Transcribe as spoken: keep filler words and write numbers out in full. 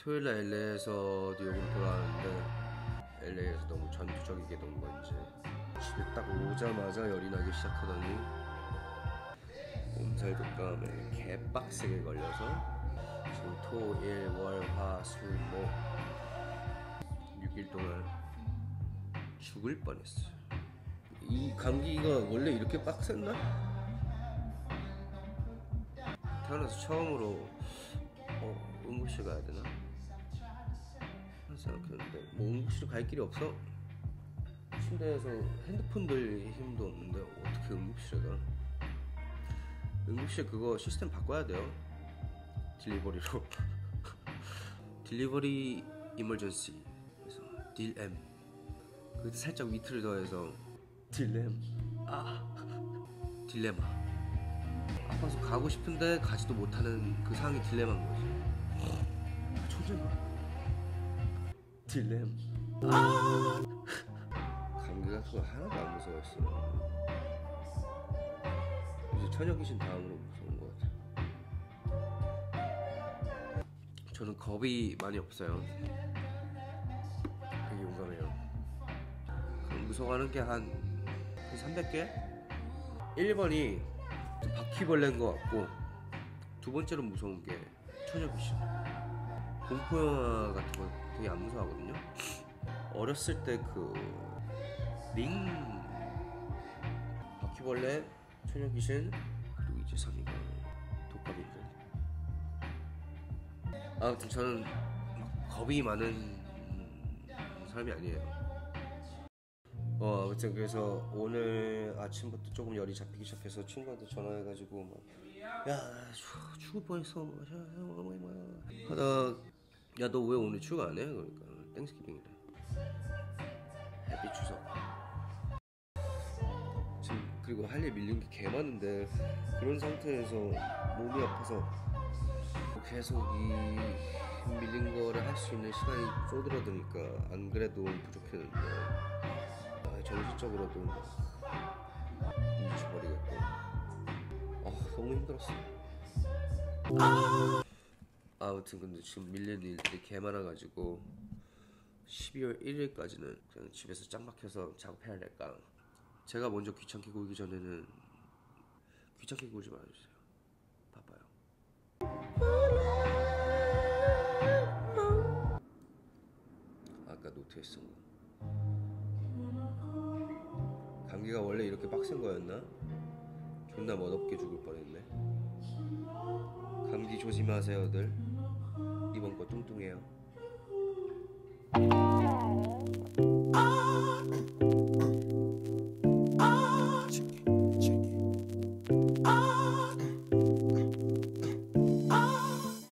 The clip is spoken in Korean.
토요일날 엘에이에서 뉴욕으로 돌아왔는데 엘에이에서 너무 전투적이게 논 건지 집에 딱 오자마자 열이 나기 시작하더니 몸살 독감에 개빡세게 걸려서 지금 토, 일, 월, 화, 수, 목 육 일 동안 죽을 뻔했어요. 이 감기가 원래 이렇게 빡셌나? 태어나서 처음으로 어, 응급실 가야 되나? 생각했는데 뭐 응급실 갈 길이 없어. 침대에서 핸드폰 들 힘도 없는데 어떻게 응급실에 가? 응급실 그거 시스템 바꿔야 돼요. 딜리버리로 딜리버리 이머전시 그래서 딜엠 그 살짝 위트를 더해서 딜렘 아 딜레마 아파서 가고 싶은데 가지도 못하는 그 상황이 딜레마인 거지. 천재인가? 딜렘 아 감기 같은 거 하나도 안 무서웠어요. 이제 처녀 귀신 다음으로 무서운 것 같아요. 저는 겁이 많이 없어요. 되게 용감해요. 무서워하는 게 한 삼백 개? 일 번이 바퀴벌레인 것 같고 두 번째로 무서운 게 처녀 귀신. 공포 영화 같은 거 되게 안 무서워하거든요. 어렸을 때 그 링, 바퀴벌레, 처녀 귀신, 그리고 이제 삼 위가 독감인데. 아무튼 저는 막 겁이 많은 사람이 아니에요. 어 아무튼 그래서 오늘 아침부터 조금 열이 잡히기 시작해서 친구한테 전화해가지고 막 야 죽을 뻔했어 하다 야 너 왜 오늘 출근 안 해? 그러니까 땡스기빙이래. 해피 추석. 지금 그리고 할 일 밀린 게 개 많은데 그런 상태에서 몸이 아파서 계속 이 밀린 거를 할 수 있는 시간이 쪼들어드니까 안 그래도 부족했는데 아, 정신적으로도 잊어버리겠고 아 너무 힘들었어. 아! 아무튼 근데 지금 밀린 일들이 개 많아가지고 십이월 일일까지는 그냥 집에서 짱 박혀서 작업해야 될까. 제가 먼저 귀찮게 굴기 전에는 귀찮게 굴지 말아주세요. 바빠요. 아까 노트에 쓴 거. 감기가 원래 이렇게 빡센 거였나? 존나 멋없게 죽을 뻔했네. 감기 조심하세요들. 이번 거 뚱뚱해요.